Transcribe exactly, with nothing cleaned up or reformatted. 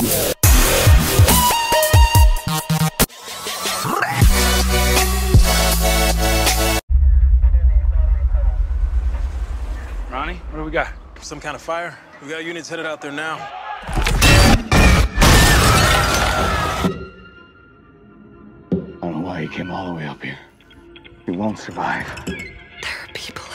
Ronnie, what do we got? Some kind of fire. We got units headed out there now. I don't know why he came all the way up here. He won't survive. There are people